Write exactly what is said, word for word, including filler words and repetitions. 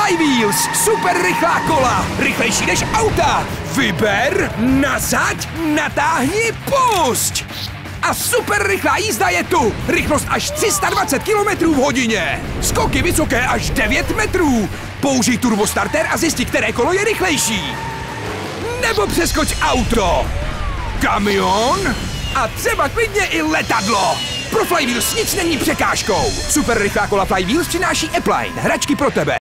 Flywheels, super rychlá kola, rychlejší než auta. Vyber, nasaď, natáhni, pusť. A super rychlá jízda je tu. Rychlost až tři sta dvacet kilometrů v hodině. Skoky vysoké až devět metrů. Použij turbostarter a zjisti, které kolo je rychlejší. Nebo přeskoč auto, kamion a třeba klidně i letadlo. Pro Flywheels nic není překážkou. Super rychlá kola Flywheels přináší Appline, hračky pro tebe.